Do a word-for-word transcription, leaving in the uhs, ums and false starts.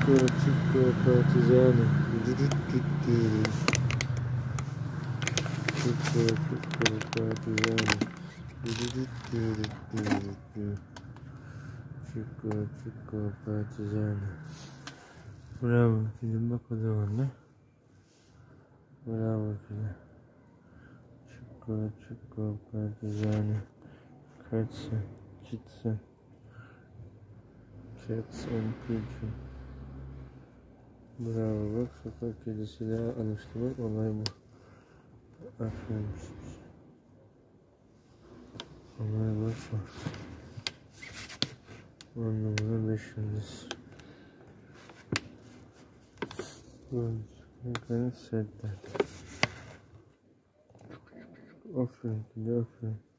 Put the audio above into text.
Chico, Chico, partigiano. Chico, Chico, partigiano. Chico, Chico, partigiano. Bravo, film bakalım ne? Bravo film. Chico, Chico, partigiano. Kaçsın, gitsin. Cats and Pigeon. Bravo, bak sokak kedisiyle alıştırmak olay bu. Aferin. Olay bak bak. On numara beş yıldız. Yukarı setler. Aferin, aferin.